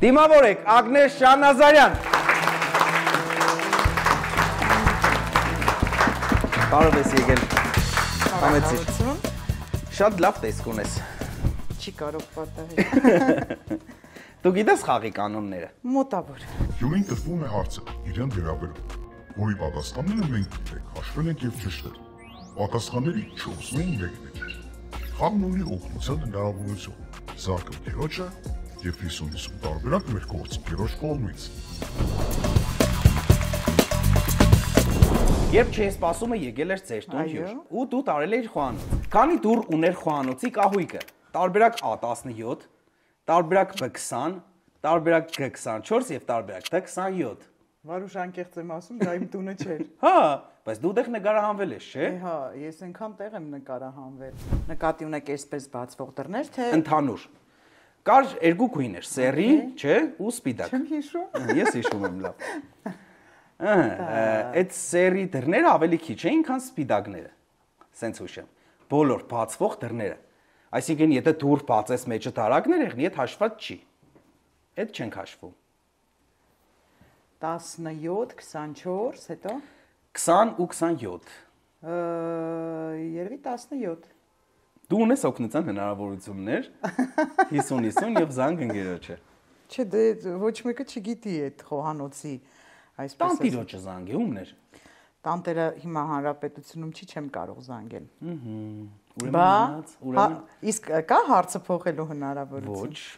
Դիմավորեք Ագնես Շանազարյան։ Բարով ես եկել։ Համեցիր։ Շատ լավ տեսք ունես։ Չի կարող պատահել։ Դու գիտես խաղի կանոնները։ Մոտավոր։ Հյուրին տրվում է հարցը իրեն վերաբերում, որի պատասխանները մենք գիտենք, հաշվել ենք եւ ճշտել։ Պատասխանների 4-ին մեկն է։ Խաղն ունի օգնության հնարավորություն։ Զարկը քերոջը եւ 50 տարբերակ մեր գործընկերոջ կողմից։ Երբ չէի սպասումը եկել էր ձեր տուն հյուր, ու դու տարել էիր խոհանոց։ Քանի դուռ ուներ խոհանոցի կահույքը։ Տարբերակ A17, տարբերակ B20, տարբերակ G24 եւ տարբերակ D27։ Վարուշ անկեղծ եմ ասում, դա իմ տունը չէր։ Հա, բայց դու դեռ նկարահանվել ես, չէ՞։ Հա, ես այնքան տեղ եմ նկարահանվել։ Նկատի ունեք այսպես բացվող դռներ, թե ընդհանուր։ Կար երկու գույներ, սերի, չէ, ու սպիտակ։ չեմ հիշում։ Ես հիշում եմ լավ։ Այդ սերի դռները ավելի քիչ էին, քան սպիտակները։ Սենց հուշեմ։ Բոլոր բացվող դռները։ Այսինքն, եթե դուռ բացես մեջը տարակներ եղնի, այդ հաշված չի։ Այդ չենք հաշվում։ 17, 24, հետո 20 ու 27։ Երևի 17։ Դու ունես օգնության հնարավորություններ 50-50 եւ զանգ ընկերոջը։ Չէ, դե ոչ մեկը չգիտի այդ խոհանոցի այսպես։ Տանտիրոջը զանգ է, ումն էր։ Տանտերը հիմա հանրապետությունում չի, չեմ կարող զանգել։ Ուրեմն իսկ կա հարցը փոխելու հնարավորություն։ Ոչ։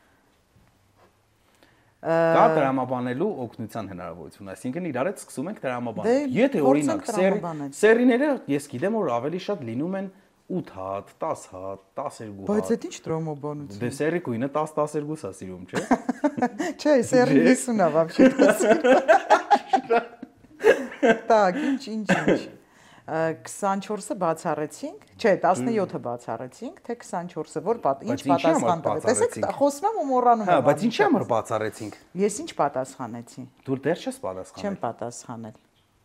Կա դրամաբանելու օգնության հնարավորություն, այսինքն իրար հետ սկսում ենք դրամաբանել։ Եթե օրինակ սերիները ես գիտեմ որ ավելի շատ լինում են 8 հատ, 10 հատ, 12 հատ։ Բայց այդ ինչ դրամաբանություն։ Դե սերի գույնը 10-12-ա սիրում, չէ։ Չէ, սերի 50-ա вообще։ Так, ինչ։ 24-ը բացառեցինք, չէ, 17-ը բացառեցինք, թե 24-ը, որ ինչ պատասխան տվեց։ Տեսեք, խոսում եմ ու մոռանում եմ։ Հա, բայց ինչի՞ համար բացառեցինք։ Ես ինչ պատասխանեցի։ Դու դեռ չես պատասխանել։ Չեմ պատասխանել։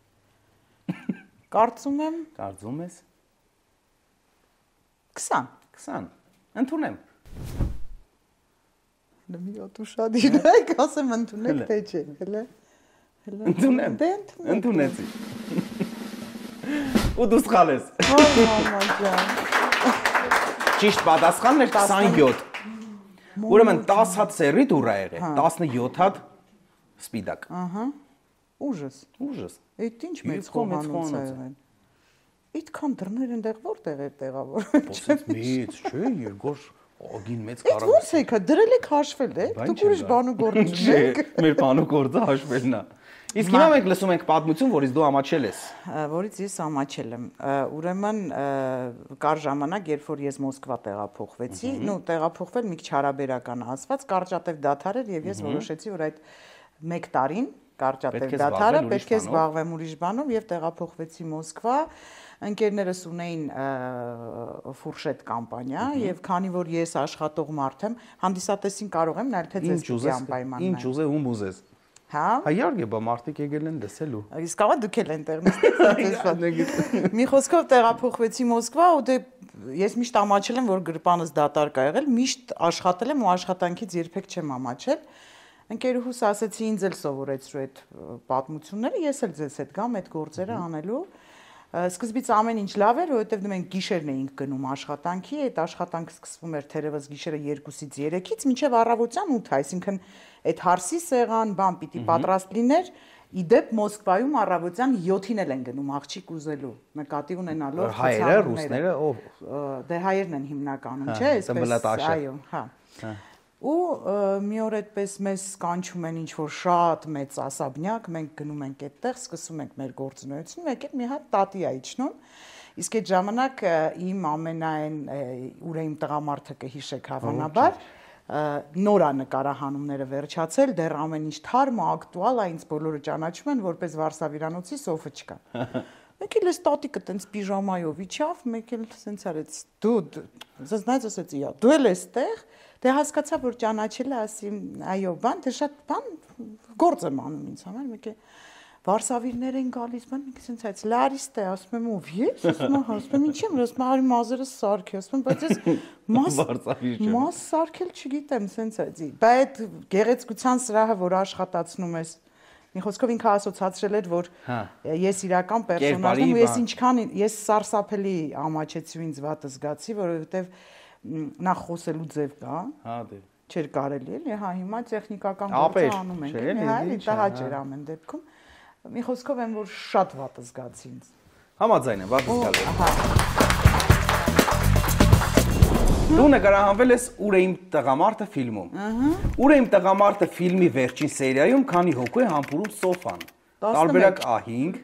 Կարծում եմ։ Կարծում ես։ 20։ Ընդունեմ։ Մի հատ ուշադիր եք, ասեմ ընդունեք թե չէ, հələ։ Ընդունեմ։ Դե ընդունեցի։ Ու դու սխալ ես։ Մամա ջան։ Ճիշտ պատասխանն էր 27։ Ուրեմն 10 հատ սերի դուռ ա եղել, 17 հատ սպիտակ։ Ահա։ Ուժս։ Այդ ինչ մեծ խոհանոց է եղել։ Այդքան դռներ այնտեղ որտեղ է տեղավորվել։ Ոսից մեծ, չէ, երկար ագին մեծ կարա։ Այդ ո՞նց եք դրել եք հաշվել, է։ Դուք ուրիշ բան ու գործ չեք։ Մեր բան ու գործը հաշվելն է։ Իսկ հիմա մենք լսում ենք պատմություն, որից դու ամաչել ես։ Որից ես ամաչել եմ։ Ուրեմն կար ժամանակ, երբ որ ես Մոսկվա տեղափոխվեցի, տեղափոխվել մի քիչ հարաբերական ասված, կարճատև դադար էր եւ ես որոշեցի, որ այդ 1 տարին կարճատև դադարը պետք է զբաղվեմ ուրիշ բանով եւ տեղափոխվեցի Մոսկվա։ Ընկերներս ունեին ֆուրշետ կամպանիա եւ քանի որ ես աշխատող մարդ եմ, հանդիսատեսին կարող եմ նայել թե ձեզ պիտի անպայման։ Ինչ ուզե ում ուզես։ Հա։ Հայարգե բա մարդիկ եկել են լսելու։ Իսկ ավա դուք էլ այնտեղ նստեցիք։ Մի խոսքով տեղափոխվեցի Մոսկվա ու դե ես միշտ ամաչել եմ որ գրպանս դատար կա եղել, միշտ աշխատել եմ ու աշխատանքից երբեք չեմ ամաչել։ Ընկերուհուս ասեցի ինձ էլ սովորեցրու այդ պատմությունները, ես էլ ձեզ հետ գամ այդ գործերը անելու։ Սկզբից ամեն ինչ լավ էր, որովհետև մենք գիշերն էինք գնում աշխատանքի, այդ աշխատանքը սկսվում էր թերևս գիշերը 2-ից 3-ից մինչև առավոտյան 8, այսինքն այդ հարսի սեղան, բան պիտի պատրաստ լիներ, իդեպ Մոսկվայում առավոտյան 7-ին էլ են գնում աղջիկ ուզելու, նկատի ունենալով հայերը, ռուսները, դե հայերն են հիմնականում, չէ, այսպես, այո, հա։ Ու մի օր այդպես մեզ կանչում են ինչ-որ շատ մեծ ասաբնյակ, մենք գնում ենք այդտեղ, սկսում ենք մեր գործունեությունը, մեկ էլ մի հատ տատի է իջնում, իսկ այդ ժամանակ իմ ամենայն ուր իմ տղամարդը կհիշեք հավանաբար, նոր է նկարահանումները վերջացել, դեռ ամեն ինչ թարմ ու ակտուալ է, ինձ բոլորը ճանաչում են, որպես Վարշավիրանոցի Սոֆոչկա։ Մեկ էլ էս տատիկը տենց պիժամայով իջավ, մեկ էլ սենց արեց, знаете, ասեցի, դու էլ ես տեղ, դե հասկացա, որ ճանաչել է, ասի, այո, բան, դե շատ բան գործ եմ անում ինձ համար, մեկ է Վարսավիրներ են գալիս, բան ինքս այնց լարիստ է, ասում եմ ով ես, ասում եմ, ասում եմ ինչի՞ եմ, ասում եմ արի մազերը սարքի, ասում եմ, բայց ես մաս սարքել չգիտեմ, սենց էցի։ Բայց գեղեցկության սրահը, որ աշխատացնում ես, մի խոսքով ինքը ասոցացրել էր, որ ես իրական պերսոնաժ եմ, ու ես ինչքան ես սարսափելի ամաչեցի ու ինձ վատ զգացի, որովհետև նախ խոսելու ձև կա։ Հա դե չէր կարելի էլի, հա հիմա տեխնիկական գործը անում ենք, հա էլի տհաճ էր ամեն դեպքում։ Մի խոսքով եմ, որ շատ վատ զգացի ինձ։ Համաձայն եմ, վատ զգալու։ Դու նկարահանվել ես «Ուր է իմ տղամարդը» ֆիլմում։ «Ուր է իմ տղամարդը» ֆիլմի վերջին սերիայում քանի հոգու է համբուրում սոֆան։ Տարբերակ A5,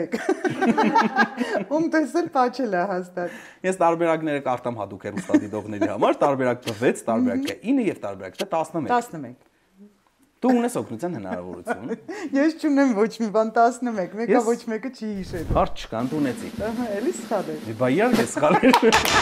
11։ Ում տեսել պատճել է հաստատ։ Ես տարբերակները կարդամ հատուկ հեռուստադիտողների համար, տարբերակ 6, տարբերակ 9 եւ տարբերակ 11։ 11։ Դու ունես օգնության հնարավորություն։ Ես չունեմ ոչ մի բան 11, մեկը ոչ մեկը չի հիշել։ Հարց չկան, դու ունեցի։ Ահա, էլի սխալ է։ Բա իհարկե սխալ է։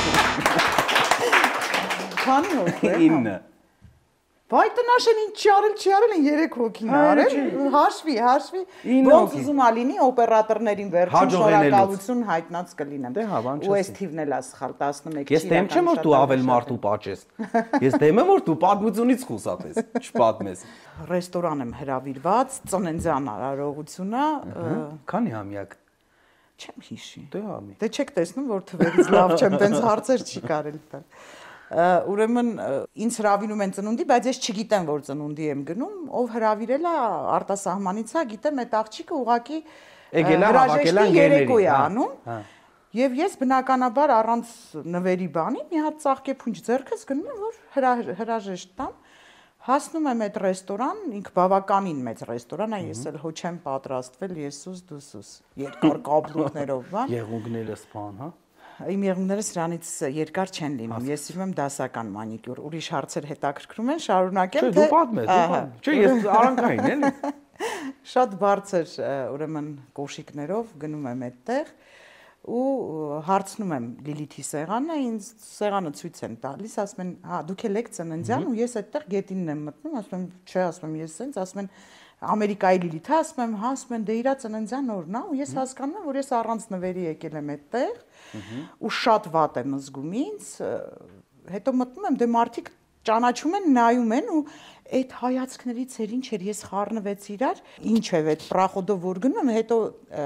Քանի հոգի է։ 9։ Վայ տնաշեն ինչ չի արել են 3 հոգին արել։ Հաշվի։ Ոնց ուզում ալինի օպերատորներին վերջին շնորհակալություն հայտնած կլինեմ։ Ու այս թիվն էլ է սխալ 11։ Ես դեմ չեմ որ դու ավել մարդու պատճես։ Ես դեմ եմ որ դու պատմությունից խուսափես, չպատմես։ Ռեստորան եմ հրավիրված, ծննդյան արարողությունա։ Քանի համյակ։ Չեմ հիշի։ Դե չեք տեսնում որ թվերից լավ չեմ, տենց հարցեր չի կարելի տալ։ Ուրեմն ինձ հրավիրում են ծնունդի, բայց ես չգիտեմ որ ծնունդի եմ գնում, ով հրավիրել է արտասահմանից է, գիտեմ այդ աղջիկը ուղակի հրաժեշտի երեկո է անում։ Եվ ես բնականաբար առանց նվերի բանի մի հատ ծաղկեփունջ ձեռքս գնում եմ որ հրաժեշտ տամ։ Հասնում եմ այդ ռեստորան, ինք բավականին մեծ ռեստորան է, ես էլ հո չեմ պատրաստվել, եսուս դուսուս, երկար կաբլուկներով, բան։ Եղունգները սպան, հա։ Իմ եղունգները սրանից երկար չեն լինում, ես սիրում եմ դասական մանիկյուր, ուրիշ հարցեր հետաքրքրում են, շարունակեմ, թե… Չէ, դու պատմես, չէ, ես արանքային էլի։ Շատ բարձր, ուրեմն կոշիկներով գնում եմ այդտեղ ու հարցնում եմ Լիլիթի սեղանը, ինձ սեղանը ցույց են տալիս, ասում են, հա, դուք եք ծննդյան ու ես այդտեղ գետինն եմ մտնում, ասում եմ, չէ, ասում եմ, ես սենց, ասում են Ամերիկայի Լիլիթը, ասում եմ, հա, ասում են, դե իրա ծննդյան օրն է, ու ես հասկանում եմ, որ ես առանց նվերի եկել եմ այդտեղ, ու շատ վատ եմ զգում ինձ, հետո մտնում եմ, դե մարդիկ ճանաչում են, նայում են ու այդ հայացքներից էր ինչ էր, ես խառնվեցի իրար, ինչ է այդ պրախոդով որ գնում եմ, հետո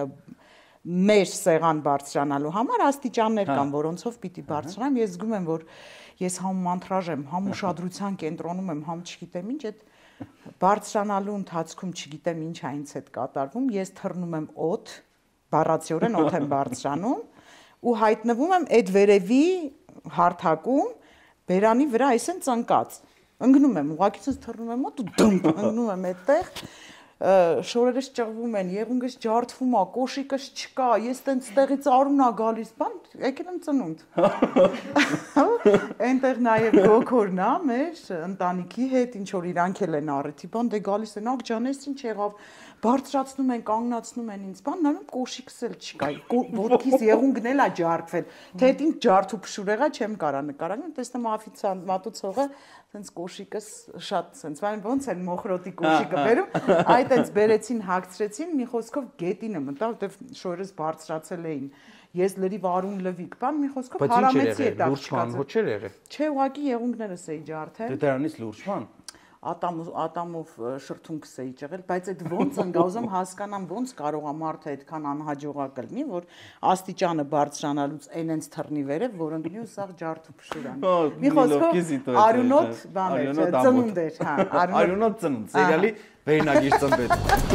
մեր սեղան բարձրանալու համար աստիճաններ կան, որոնցով պիտի բարձրանամ, ես զգում եմ, որ ես համ մանտրաժ եմ, համ ուշադրության կենտրոնում եմ, համ չգիտեմ ինչ, այդ բարձրանալու ընթացքում չգիտեմ ինչ է ինձ հետ կատարվում, ես թռնում եմ օդ, բառացիորեն օդ եմ բարձրանում ու հայտնվում եմ այդ վերևի հարթակում, բերանի վրա այսեն ծնկած, ընկնում եմ, ուղղակիցս թռնում եմ օդ ու դմփ ընկնում եմ այդտեղ, շորերս ճղվում են, եղունգս ջարդվում է, կոշիկս չկա, ես տենց տեղից արունն է գալիս, բան, եկել եմ ծնունդ։ Այնտեղ նաև գոքորն է մեր ընտանիքի հետ, ինչ որ իրանք էլ են առիթի, բան, դե գալիս են, ակ ջան, ես ինչ եղավ, բարձրացնում են, կանգնացնում են ինձ, բան, նայում կոշիկս էլ չկա, ոտքիս եղունգն էլ է ջարդվել, թե այդ ինչ ջարդ ու փշուր եղա չեմ կարա նկարագրեմ, տեսնեմ օֆիցիանտ մատուցողը սենց կոշիկս շատ սենց, ոնց են մոխրոտի կոշիկը բերում, այդ այնց բերեցին, հագցրեցին, մի խոսքով գետինը մտա, որտեվ շորերս բարձրացել էին, ես լրիվ արուն լվիկ, բան, մի խոսքով հարամեցի այդ աղջիկացը։ Չէ, ուղղակի եղունգներս էի ջարդել։ Դե դրանից լուրջ բան։ Ատամով շրթունքս էի ճեղել, բայց այդ ոնց ընկա, ուզում հասկանամ ոնց կարող է մարդը այդքան անհաջողակ լինի, որ աստիճանը բարձրանալուց այնենց թռնի վերև, որ ընկնի ու սաղ ջարդու փշուրան։ Մի խոսքով արյունոտ բան էր, ծնունդ էր, հա, արյունոտ ծնունդ, սերիալի վերնագիր ծնվեց։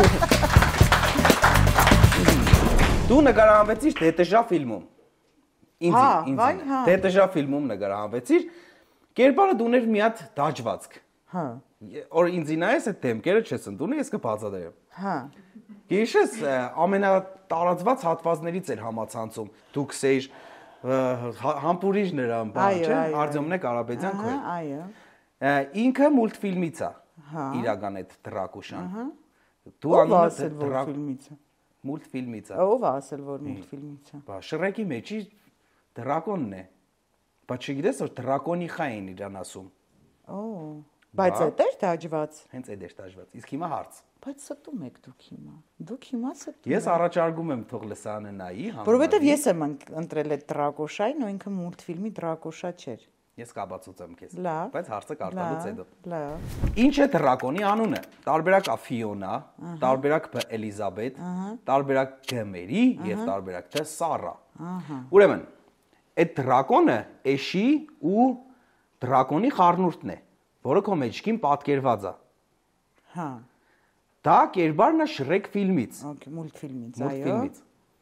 Դու նկարահանվեցիր Տետեժա ֆիլմում։ Ինձ։ Տետեժա ֆիլմում նկարահանվեցիր։ Կերպարը դու ուներ մի հատ դաջվածք։ Հա։ Որ ինձ նայես այդ դեմքերը չես ընդունի, ես կբացատրեմ։ Հա։ Գիշես ամենատարածված հատվածներից էր համացանցում։ Դու քսեիր համբուրիչ նրան, բան, չէ՞, Արտյոմն Կարապետյան քո։ Այո։ Ինքը մուլտֆիլմից է։ Իրական այդ Դրակուշան։ Դու անում մուլտֆիլմից է։ Ով ասել որ մուլտֆիլմից է։ Բա Շրեկի մեջի դրակոնն է։ Բայց չգիտես որ դրակոնի խա են իրան ասում։ Բայց այդ էր դաջված։ Հենց այդ էր դաջված։ Իսկ հիմա հարց։ Բայց ստում եք դուք հիմա։ Դուք հիմա ստում եք։ Ես առաջարկում եմ թող լսանը նայի, Որովհետև ես եմ ընտրել այդ Դրակոշային, ու ինքը մուլտֆիլմի Դրակոշա չէր։ Ես կաբացուցեմ քեզ, Լավ։ բայց հարցը կարդալուց հետո։ Լավ։ Ինչ է դրակոնի անունը։ Տարբերակ Ա Ֆիոնա, տարբերակ Բ Էլիզաբետ, տարբերակ Գ Մերի եւ տարբերակ Դ Սառա։ Ուրեմն, այդ դրակոնը էշի ու դրակոնի խառնուրդն է, որը քո մեջքին պատկերված է։ Հա։ Դա կերպարն է Շրեք ֆիլմից։ Okay, մուլտֆիլմից, այո։ Մուլտֆիլմից։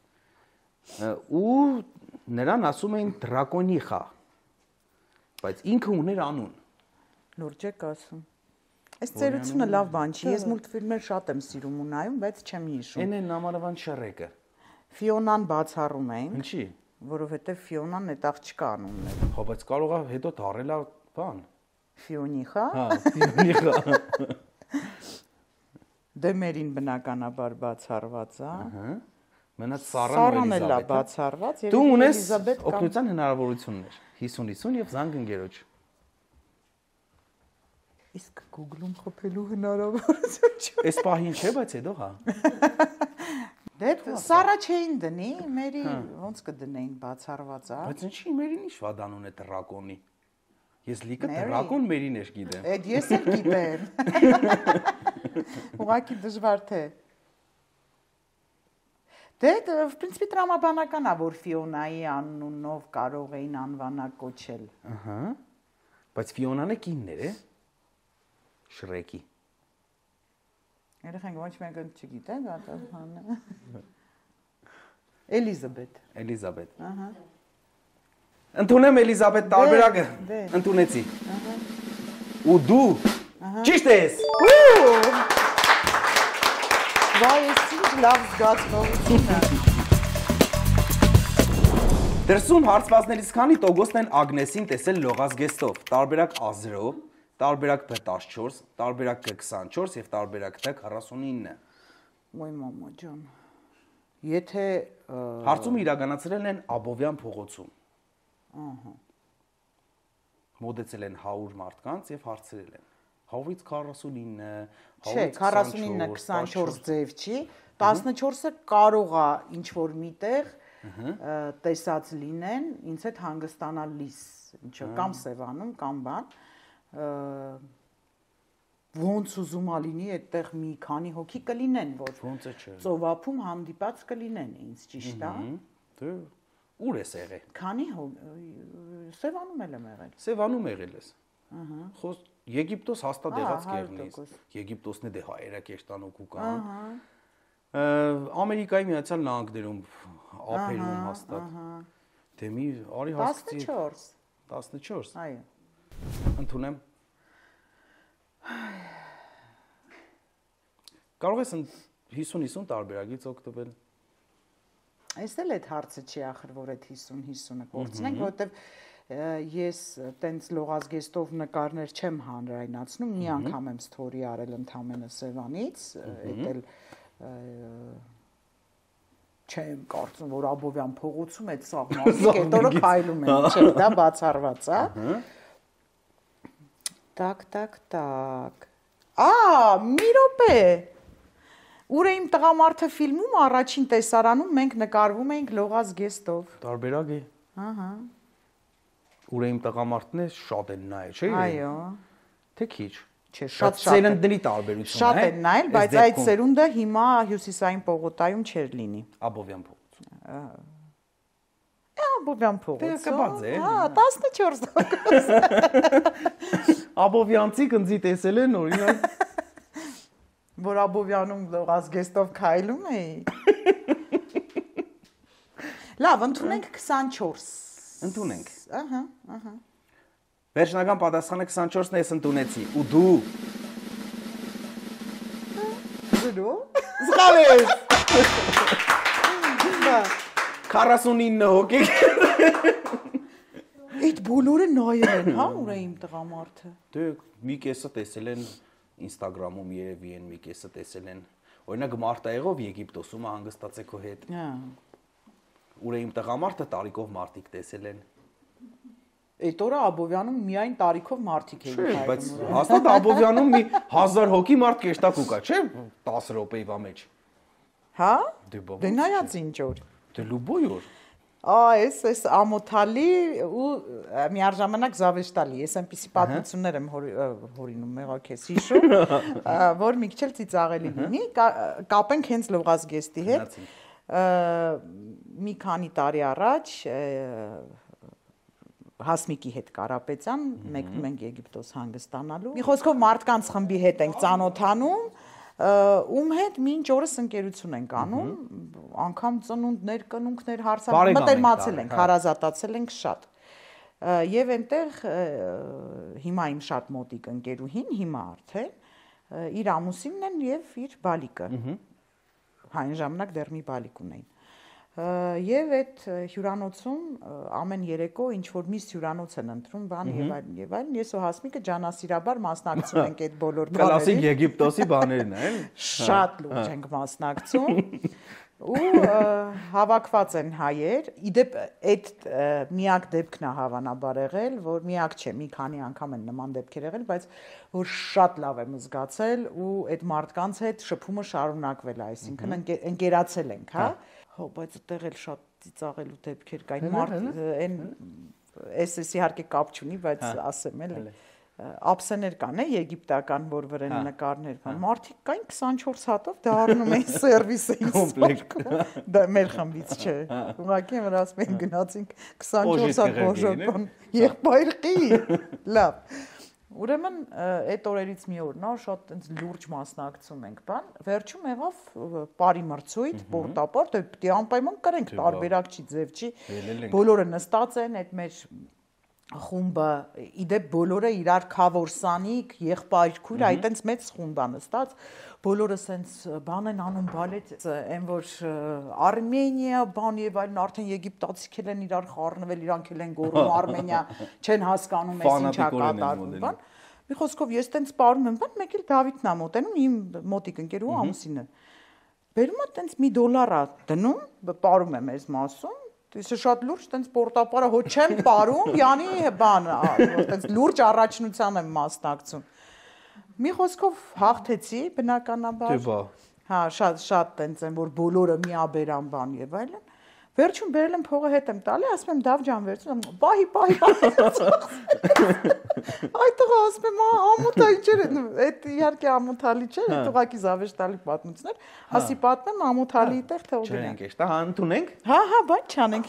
Ու նրան ասում էին դրակոնիխա։ Բայց ինքը ուներ անուն։ Լուրջ եք ասում։ Այս ծերությունը լավ բան չի։ Ես մուլտֆիլմեր շատ եմ սիրում ու նայում, բայց չեմ հիշում։ Էն է նամանավան Շրեկը։ Ֆիոնան բացառում ենք, Ինչի։ որովհետև Ֆիոնան այդ աղջկա անունն է։ Հա, բայց կարող է հետո դառել է բան։ Ֆիոնիխա։ Հա, Ֆիոնիխա։ Դեմերին բնականաբար բացառված է։ Ահա։ Մնաց Սառան ու Սառան էլ է Էլիզաբեթը։ բացառված, Դու ունես Էլիզաբեթ կամ օգնության հնարավորություններ 50-50 եւ զանգ ընկերոջ։ իսկ Google-ում խփելու հնարավորություն չկա։ Այս պահին չէ, բայց հետո հա։ Դե Սառա չէին դնի, մերի ոնց կդնեին բացառված է։ Բայց ինչի մերին ի՞նչ վադանուն է դրակոնի։ Ես լիքը դրակոն մերին էր գիտեմ։ Այդ ես էլ գիտեմ։ Ուղղակի դժվար թե։ Դե, в принципе, տրամաբանական է, որ Ֆիոնայի անունով կարող էին անվանակոչել։ Ահա։ Բայց Ֆիոնան է կինն էր, է։ Շրեկի։ Երեխենք ոչ մեկը չգիտեն, պատասխանը։ Էլիզաբեթ։ Էլիզաբեթ։ Ահա։ Ընդունեմ Էլիզաբեթ տարբերակը։ Ընդունեցի։ Ահա։ Ու դու ճիշտ ես։ Վայ, ես ինչ լավ զգացողություն է։ Դրսում հարցվածներից քանի տոկոսն են Ագնեսին տեսել լողազգեստով։ Տարբերակ A0, տարբերակ B14, տարբերակ G24 եւ տարբերակ T49։ Ոյ մամա ջան։ Եթե Հարցումը իրականացրել են Աբովյան փողոցում։ Ահա։ Մոտեցել են 100 մարդկանց եւ հարցրել են 100-ից 49, Չէ, 49-ը 24 ձև չի, 14-ը կարող է ինչ որ միտեղ տեսած լինեն, ինձ հետ հանգստանալ լիս, ինչը կամ Սևանում, կամ բան, ոնց ուզում ա լինի, այդտեղ մի քանի հոգի կլինեն, որ ոնց է չէ։ ծովափում հանդիպած կլինեն, ինձ ճիշտ է։ Դե ուր ես եղել։ Քանի Սևանում էլ եմ եղել։ Սևանում եղել ես։ Ահա։ Խոս Եգիպտոս հաստատ եղած կերնից։ Եգիպտոսն է դե հայերա կեշտանոկու կան։ Ահա։ Ամերիկայի Միացյալ Նահանգներում ափերում հաստատ։ Դե մի արի հասցի 14։ Այո։ Ընդունեմ։ Կարող ես 50-50 տարբերակից օգտվել։ Այս էլ այդ հարցը չի ախր, որ այդ 50-50-ը կորցնենք, որովհետև ես տենց լողազգեստով նկարներ չեմ հանրայնացնում, մի անգամ եմ սթորի արել ընդամենը Սևանից, այդ էլ չեմ կարծում, որ Աբովյան փողոցում այդ սաղ մարդիկ այդ օրը քայլում են, չէ, դա բացառված է։ Տակ։ Մի րոպե։ Ուր է իմ տղամարդը ֆիլմում առաջին տեսարանում մենք նկարվում էինք լողազգեստով։ Տարբերակ է։ Ահա։ Ուր է իմ տղամարդն է շատ են նայել, չէ՞։ Այո։ Թե քիչ։ Չէ, շատ սերունդների տարբերություն է։ Շատ են նայել, բայց այդ սերունդը հիմա Հյուսիսային պողոտայում չէր լինի։ Աբովյան փողոցում։ Աբովյան փողոցում։ Դե կբաց է։ Հա, 14%։ Աբովյանցի կնձի տեսել են օրինակ։ Որ Աբովյանում լողազգեստով քայլում էի։ Լավ, ընդունենք 24։ Ընդունենք։ Ահա։ Վերջնական պատասխանը 24-ն ես ընդունեցի։ Ու դու։ Դու։ Զղալ ես։ 49 հոգի։ Այդ բոլորը նայել են, հա, ուր է իմ տղամարդը։ Դե մի կեսը տեսել են Instagram-ում երևի են, մի կեսը տեսել են։ Օրինակ մարտայեղով Եգիպտոսում հանգստացեք քո հետ։ Հա։ Ուր է իմ տղամարդը տարիքով մարդիկ տեսել են։ Այդ օրը Աբովյանում միայն տարիքով մարդիկ էին հայտնվում։ Բայց հաստատ Աբովյանում մի 1000 հոգի մարդ կեշտակու կա, չէ՞, 10 րոպեվա մեջ։ Հա? Դե նայած ինչ օր։ Դե լուբոյ օր։ Այս ամոթալի ու միաժամանակ զավեշտալի։ Ես այնպիսի պատմություններ եմ հորինում մեղաքես հիշում, որ մի քիչ էլ ծիծաղելի լինի, կապենք հենց լողազգեստի հետ։ Մի քանի տարի առաջ Հասմիկի հետ Կարապետյան մեկնում ենք Եգիպտոս հանգստանալու։ Մի խոսքով մարդկանց խմբի հետ ենք ծանոթանում, ում հետ մինչ օրս ընկերություն ենք անում, անգամ ծնունդներ, կնունքներ մտերմացել ենք, հարազատացել ենք շատ։ Եվ այնտեղ հիմա իմ շատ մոտիկ ընկերուհին, հիմա արդեն իր ամուսինն են եւ իր բալիկը։ Այն ժամանակ դեռ մի բալիկ ունեին։ Եվ այդ հյուրանոցում ամեն երեկո ինչ որ միս հյուրանոց են ընտրում, բան եւ այլն, ես ու Հասմիկը ջանասիրաբար մասնակցում ենք այդ բոլոր բաներին։ Կլասիկ Եգիպտոսի բաներն են, շատ լուրջ ենք մասնակցում ու հավաքված են հայեր։ Իդեպ այդ միակ դեպքն է հավանաբար եղել, որ միակ չէ, մի քանի անգամ են նման դեպքեր եղել, բայց որ շատ լավ եմ զգացել ու այդ մարդկանց հետ շփումը շարունակվել է, այսինքն ընկերացել ենք, հա։ Հո, բայց այդտեղ էլ շատ ծիծաղելու դեպքեր կային, մարդ այն էս իհարկե կապ չունի, բայց ասեմ էլի ափսեներ կան, եգիպտական, որ վրան նկարներ կան, մարդիկ կային 24 հատով դա առնում էին սերվիս էին սպարկում, դա մեր խմբից չէ, ուղղակի որ ասում են գնացինք 24 հատ բոժոկոն, եղբայրի, լավ։ Ուրեմն այդ օրերից մի օր, շատ այնց լուրջ մասնակցում ենք, բան, վերջում եղավ բարի մրցույթ, պորտապորտ, պետք է անպայման կրենք, տարբերակ չի, ձև չի, բոլորը նստած են, այդ մեր խումբը, իդեպ բոլորը իրար քավորսանիկ, եղբայրքույր, այդ այնց մեծ խումբ է նստած, բոլորը սենց բան են անում բալետ, այն որ Արմենիա, բան եւ այլն, արդեն եգիպտացիք են իրար խառնվել, իրանք են գոռում Արմենիա, չեն հասկանում էս ինչա կատարվում, բան։ Մի խոսքով ես տենց սպառում եմ, բան, մեկ էլ Դավիթն է մոտենում, իմ մոտիկ ընկերու ամուսինը։ Բերում է տենց $1 է դնում, պարում եմ այս մասում, Ես շատ լուրջ տենց պորտապարը հո չեմ պարում, յանի բան, տենց լուրջ առաջնության եմ մասնակցում։ Մի խոսքով հաղթեցի, բնականաբար։ Հա, շատ տենց են, որ բոլորը միաբերան բան եւ այլն։ Վերջում բերել եմ փողը հետ եմ տալի, ասում եմ Դավ ջան վերցնում, պահի։ Այդ տղա ասում եմ, ամոթալի չէր, այդ իհարկե ամոթալի չէր, այդ ուղղակի զավեշտալի պատմություններ, ասի պատմեմ ամոթալի տեղ թե օգնենք, էստա հա ընդունենք։ Հա, բայց չանենք։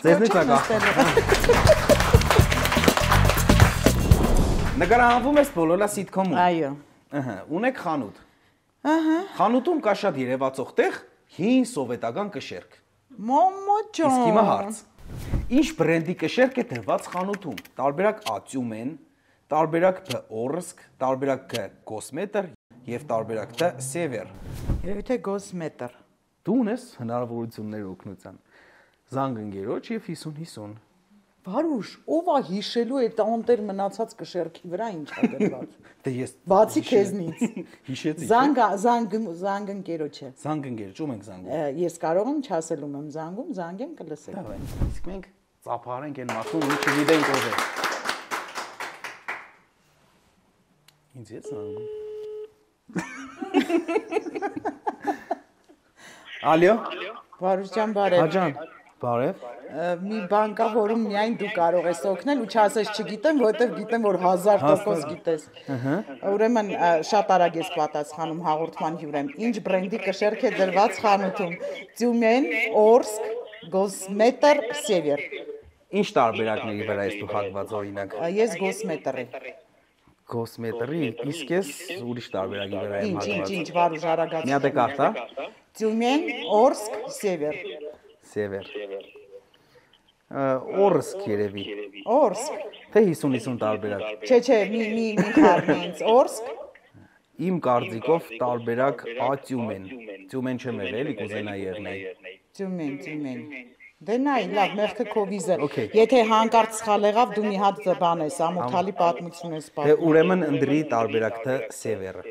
Նկարահանվում ես բոլորը սիթքոմում։ Այո։ Ունեք խանութ։ Խանութում կա շատ երևացող տեղ հին սովետական կշերք։ Մամա ջան։ Իսկ հիմա հարց։ Ինչ բրենդի կշերք է դրված խանութում։ Տարբերակ Ատյումեն, տարբերակ Բ Օրսկ, տարբերակ Գ Կոսմետր եւ տարբերակ Տ Սևեր։ Երևի թե Գոսմետր։ Դու ունես հնարավորություններ օգնության։ Զանգ ընկերոջ եւ 50-50։ Վարուշ, ով է հիշելու այդ անտեր մնացած կշերքի վրա ինչ է դրված։ Դե ես բացի քեզնից։ Հիշեցի։ Զանգ ընկերոջ է։ Զանգ ընկերոջ, ում ենք զանգում։ Ես կարող եմ չասելում եմ զանգում, զանգեմ կլսեք։ Դավայ։ Իսկ մենք ծափարենք այն մարդուն, ում չգիտենք ով է։ Ինձ է զանգում։ Ալո։ Վարուշ ջան, բարև։ Հա ջան, բարև։ Մի բան կա, որում միայն դու կարող ես օգնել ու չասես չգիտեմ, որովհետև գիտեմ, որ 1000% գիտես։ Ուրեմն շատ արագ ես պատասխանում հաղորդման հյուրեմ։ Ինչ բրենդի կշերք է դրված խանութում։ Տյումեն, Օրսկ, Գոսմետր, Սևեր։ Ինչ տարբերակների վրա ես դու հակված օրինակ։ Ես Գոսմետրի։ Գոսմետրի, իսկ ես ուրիշ տարբերակի վրա եմ հակված։ Ինչ, Վարուժ արագացի։ Մի հատ կարտա։ Տյումեն, Օրսկ, Սևեր։ Սևեր։ Օրսկ երևի։ Օրսկ։ Թե 50-50 տարբերակ։ Չէ, մի խառնի ինձ Օրսկ։ Իմ կարծիքով տարբերակ Ատյումեն։ Տյումեն չեմ եղել, էլի կուզենա եղնել։ Տյումեն։ Դե նայ, լավ, մեղքը քո վիզը։ Եթե հանկարծ սխալ եղավ, դու մի հատ բան ես, ամոթալի պատմություն ես պատմում։ Դե ուրեմն ընդրի տարբերակ Դ Սևերը։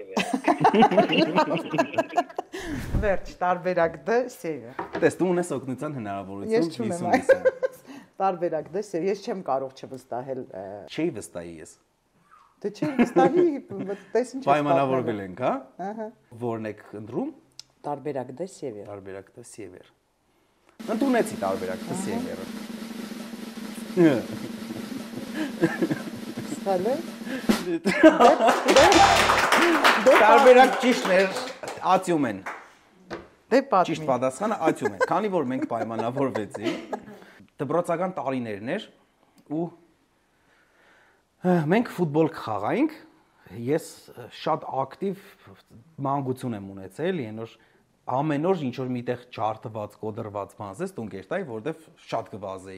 Վերջ, տարբերակ Դ Սևեր։ Տես դու ունես օգնության հնարավորություն 50-50։ Տարբերակ դեսեր, ես չեմ կարող չվստահել։ Չի վստահի ես։ Դե չի վստահի, տես ինչ է։ Պայմանավորվել ենք, հա։ Ահա։ Որն եք ընտրում։ Տարբերակ դե սևեր։ Տարբերակ դե սևեր։ Ընդունեցի տարբերակ դե սևերը։ Ստալը։ Տարբերակ ճիշտներ ացյում են։ Դե պատմի։ Ճիշտ պատասխանը ացյում են։ Քանի որ մենք պայմանավորվեցինք, դպրոցական տարիներն էր ու մենք ֆուտբոլ կխաղայինք, ես շատ ակտիվ մանկություն եմ ունեցել, ենոր ամեն օր ինչ որ միտեղ ջարդված, կոդրված բանսես տուն կերտայի, որտեվ շատ կվազեի։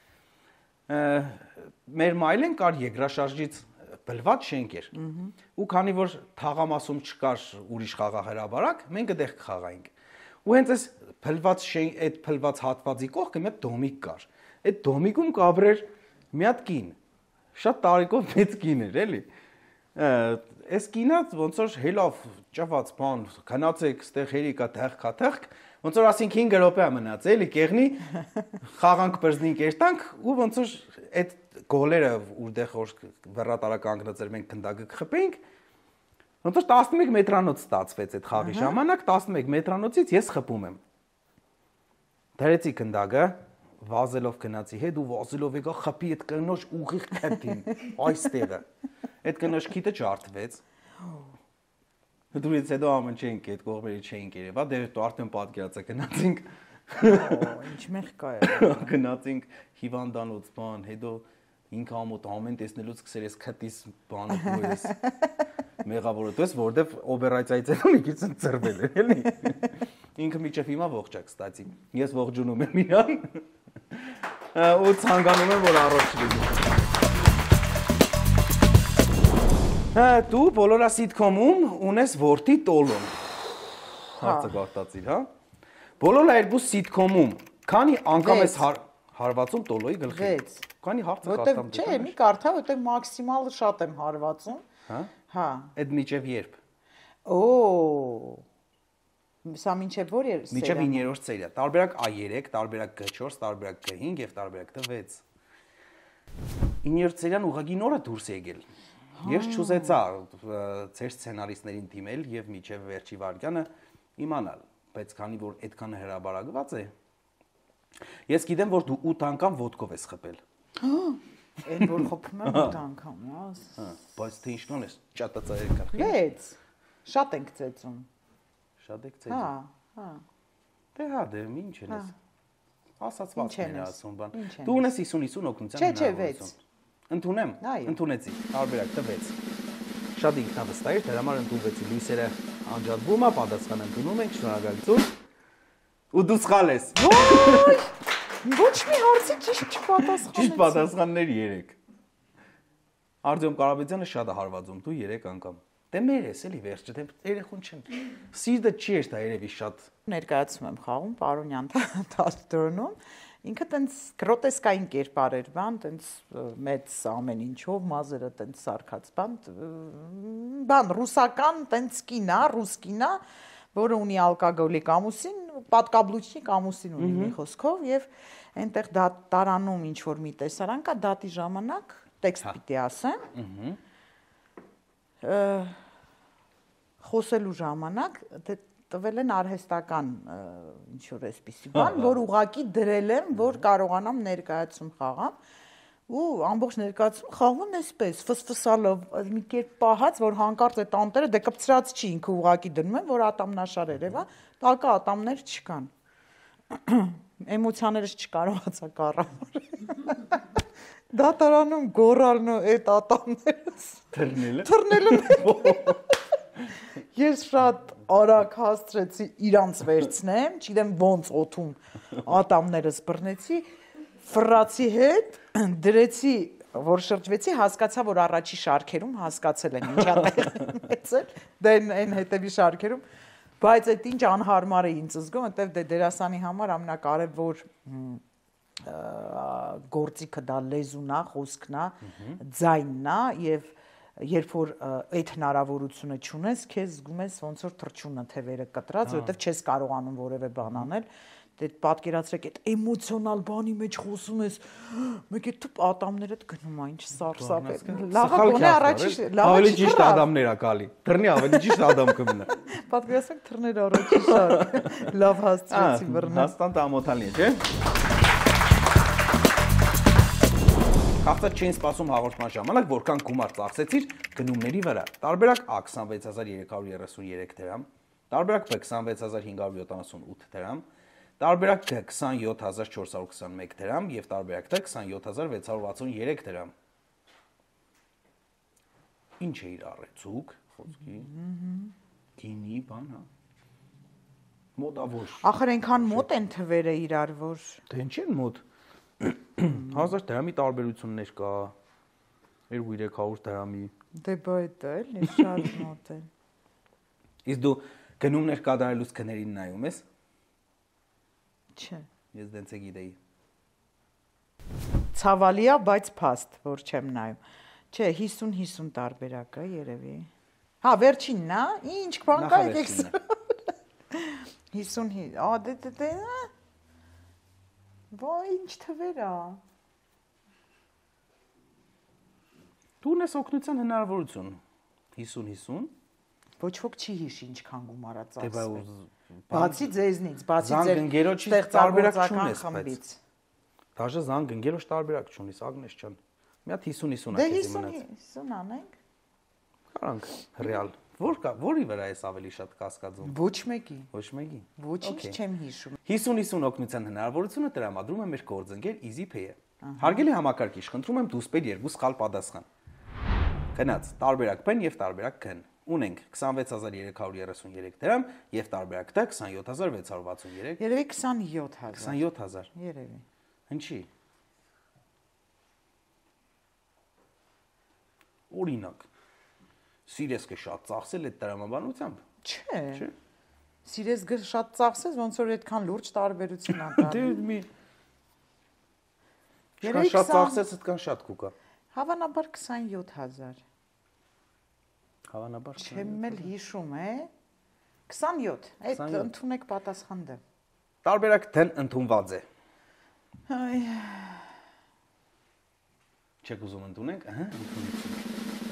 Մեր մայլեն կար երկրաշարժից բլված շենք էր։ Ու քանի որ թաղամասում չկար ուրիշ խաղահրաբարակ, մենք այդտեղ կխաղայինք։ Ու հենց այս բլված շենք, այդ բլված հատվածի կողքը մի հատ դոմիկ կար։ Այդ դոմիկում կաբրեր մի հատ կին։ Շատ տարիքով մեծ կին էր, էլի։ Այս կինը ոնց որ հելավ ճված բան, գնացեք, ստեղ հերիկա թեղք, ոնց որ ասինք 5 րոպե մնաց, էլի, կեղնի, խաղանք բրզնին կերտանք ու ոնց որ այդ գոլերը որտեղ որ վռատարակ կանգնած էր մենք քնդակը խփեինք, ոնց որ 11 մետրանոց ստացվեց այդ խաղի ժամանակ, 11 մետրանոցից ես խփում եմ։ Դրեցի քնդակը վազելով գնացի հետ ու վազելով եկա խփի այդ կնոջ ուղիղ քթին այստեղը այդ կնոջ քիթը ջարդվեց դուրից հետո ամեն չենք այդ կողմերի չենք երևա դե դու արդեն պատկերացա գնացինք ինչ մեղքա է գնացինք հիվանդանոց բան հետո ինքը ամոթ ամեն տեսնելուց սկսել ես քթիս բանը դուրս մեղավորը դες որտեվ օպերացիայից հետո մի քիչ ծրվել էր էլի ինքը միջև հիմա ողջ է կստացի ես ողջունում եմ իրան ու ցանկանում եմ որ առողջ լինի դու բոլորա սիտկոմում ունես որդի տոլոն հարցը գարտացիր հա բոլորա երկու սիտկոմում քանի անգամ ես հարվածում տոլոյի գլխին 6 քանի հարցը կարդամ չէ մի կարդա որտեղ մաքսիմալ շատ եմ հարվածում հա այդ միջև երբ օ Սա մինչև որ էր սերը։ Մինչև 9-րդ սերիա։ Տարբերակ A3, տարբերակ G4, տարբերակ G5 եւ տարբերակ T6։ 9-րդ սերիան ուղղակի նորը դուրս է եկել։ Ես չուզեցա ծեր սցենարիստներին դիմել եւ մինչև վերջի վարկյանը իմանալ, բայց քանի որ այդքան հրաբարակված է, ես գիտեմ որ դու 8 անգամ ոդկով ես խփել։ Այն որ խփում եմ 8 անգամ, հա։ Բայց թե ինչքան ես ճատածայր գլխի։ 6։ Շատ ենք ծեծում։ Շատ եք ծեծում։ Հա։ Դե հա, դե ինչ են ես։ Ասացվածքն է ասում բան։ Ինչ են Դու ունես 50-50 օգնության հնարավորություն։ Ընդունեմ։ Ընդունեցի։ Տարբերակ տվեց։ Շատ ինքնավստահ էր, դրա համար ընդունվեցի։ Լույսերը անջատվում է, պատասխան ընդունում ենք, շնորհակալություն։ Ու դու սխալ ես։ Ոչ մի հարցի ճիշտ չպատասխանեցի։ Ճիշտ պատասխաններ 3։ Արտյոմ Կարապետյանը շատ է հարվածում, դու 3 անգամ։ Դե մեր ես էլի վերջը, դե երեխուն չեն։ Սիրտը չի էր դա երևի շատ։ Ներկայացում եմ խաղում Պարոնյան թատրոնում։ Ինքը տենց գրոտեսկային կերպար էր, բան, տենց մեծ ամեն ինչով, մազերը տենց սարքած, բան, ռուսական տենց կինա, ռուս կինա, որը ունի ալկոգոլիկ ամուսին, պատկաբլուչնիկ ամուսին ունի մի խոսքով եւ այնտեղ տարանում ինչ որ մի տեսարան կա, դատի ժամանակ տեքստ պիտի ասեմ։ Խոսելու ժամանակ տվել են արհեստական ինչ որ էսպիսի բան, որ ուղակի դրել եմ, որ կարողանամ ներկայացում խաղամ ու ամբողջ ներկայացում խաղում էսպես ֆսֆսալով մի կերպ պահած, որ հանկարծ այդ անտերը դե կպցրած չի ինքը ուղակի դնում եմ, որ ատամնաշար երևա, տակը ատամներ չկան։ Էմոցիաներս չկարողացա կառավարել։ Դատարանում գոռալն ու այդ ատամներս թռնելը։ Ես շատ արագ հասցրեցի իրանց վերցնեմ, չգիտեմ ոնց օթում ատամներս բռնեցի, ֆռացի հետ, դրեցի, որ շրջվեցի, հասկացա, որ առաջի շարքերում հասկացել են ինչա տեղեցել, դե այն հետևի շարքերում, բայց այդ ինչ անհարմար է ինձ զգում, որտեվ դե դերասանի համար ամենակարևոր գործիքը դա լեզուն է, խոսքն է, ձայնն է եւ երբ որ այդ հնարավորությունը չունես, քեզ զգում ես ոնց որ թռչունը թևերը կտրած, որովհետև չես կարողանում որևէ բան անել, Դե պատկերացրեք, այդ էմոցիոնալ բանի մեջ խոսում ես, մեկ է դու ատամներդ գնում ա, ինչ սարսափ է։ Լավ գոնե առաջի, լավ ավելի ճիշտ ադամներ ա գալի։ Դռնի ավելի ճիշտ ադամ կմնա։ Պատկերացրեք թռներ առաջի շարք։ Լավ հասցրեցի բռնա։ Հաստատ ամոթալի է, չէ՞։ Քաղցած չէին սպասում հաղորդման ժամանակ, որքան գումար ծախսեցիր գնումների վրա։ Տարբերակ A 26333 դրամ, տարբերակ B 26578 դրամ, տարբերակ G 27421 դրամ եւ տարբերակ D 27663 դրամ։ Ինչ է իր առեցուկ, խոսքի։ Գինի բան, հա։ Մոտավոր։ Ախր այնքան մոտ են թվերը իրար, որ Դե ինչ են մոտ։ 1000 դրամի տարբերություններ կա 2-300 դրամի դե բայց էլի շատ մոտ է Իսկ դու գնումներ կատարելուց քներին նայում ես Չէ Ես դենց է գիտեի Ցավալի է բայց փաստ որ չեմ նայում Չէ 50-50 տարբերակ է երևի Հա վերջինն է ինչ բան կա եկեք 50 ա դե Ոյ ինչ թվեր է Դու ունես օգնության հնարավորություն 50-50 Ոչ ոք չի հիշի ինչքան գումար է ծախսվել Բացի ձեզնից բացի ձեր տարբերակ չունես բայց Դաժե զանգ ընկերոջ տարբերակ չունես Ագնես ջան Մի հատ 50-50 Դե 50-50 անենք Կարանք ռեալ Որի վրա ես ավելի շատ կասկածում Ոչ մեկի Ոչ մեկի Ոչինչ չեմ հիշում 50-50 օգնության հնարավորությունը տրամադրում է մեր գործընկեր EasyPay-ը Հարգելի համակարգիչ խնդրում եմ դուստեր երկու սխալ պատասխան Գնաց տարբերակ P-ն եւ տարբերակ K-ն Ունենք 26333 դրամ եւ տարբերակ D 27663 Երևի 27000 27000 Երևի Ինչի Օրինակ Սիրեսկը շատ ծախսել այդ տրամաբանությամբ Չէ Սիրեսկը շատ ծախսես ոնց որ այդքան լուրջ տարբերություն ա Դե մի Երևի շատ ծախսես այդքան շատ կուկա Հավանաբար 27000 Հավանաբար Չեմ էլ հիշում է 27 այդ ընդունեք պատասխանը Տարբերակ D-ն ընդունված է Այ Չեք ուզում ընդունենք ահա ընդունեցինք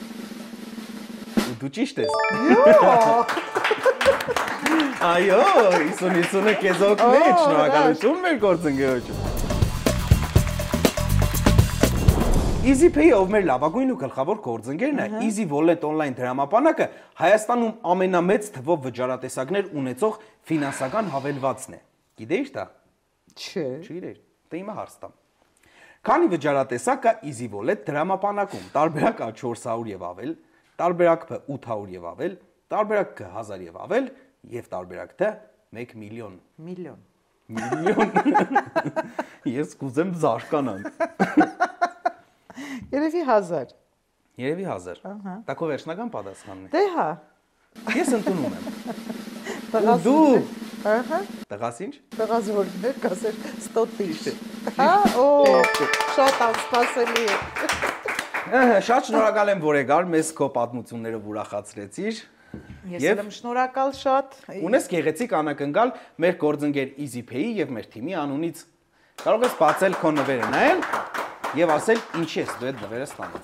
Դու ճիշտ ես Այո 50-50-ը քեզ օգնեց շնորհակալություն մեր գործընկերոջ EasyPay-ը ով մեր լավագույն ու գլխավոր գործընկերն է Easy Wallet on-line դրամապանակը Հայաստանում ամենամեծ թվով վճարատեսակներ ունեցող ֆինանսական հավելվածն է Գիտեիր դա Չէ Չգիտեիր Դե հիմա հարց տամ Քանի վճարատեսակ կա Easy Wallet դրամապանակում տարբերակ A 400 եւ ավել Տարբերակ P 800 եւ ավել, տարբերակ K 1000 եւ ավել եւ տարբերակ D 1 միլիոն։ Միլիոն։ Ես կուզեմ զարկանանք։ Երևի 1000։ Երևի 1000։ Դա քո վերջնական պատասխանն է։ Դե հա։ Ես ընդունում եմ։ Տղաս Դու։ Ահա։ Տղաս ինչ։ Տղաս որներ կասեր 100 տիշ։ Հա, օ, շատ անսպասելի է։ Շատ շնորհակալ եմ, որ եկար, մեզ քո պատմություններով ուրախացրեցիր։ Ես եմ շնորհակալ շատ։ Ունես գեղեցիկ անակնկալ մեր գործընկեր EasyPay-ի եւ մեր թիմի անունից։ Կարող ես բացել քո նվերը նայել եւ ասել ինչ ես դու այդ նվերը ստանում։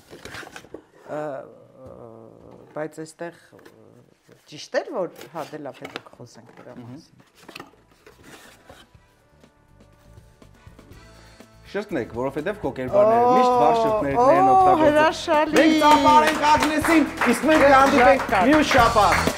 Բայց այստեղ ճիշտ էր որ հա դե լավ հետո կխոսենք դրա մասին։ Շրտնեք, որովհետև քո կերպարները միշտ վառ շրթներն են օգտագործում։ Հրաշալի։ Մենք ծափարենք Ագնեսին, իսկ մենք հանդիպենք մյուս շաբաթ։